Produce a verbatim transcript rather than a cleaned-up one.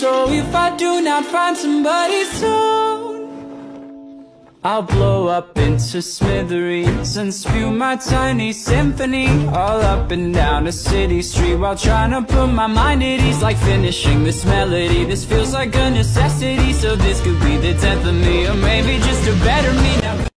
So if I do not find somebody soon, I'll blow up into smithereens and spew my tiny symphony all up and down a city street, while trying to put my mind at ease, like finishing this melody. This feels like a necessity, so this could be the death of me, or maybe just a better me now.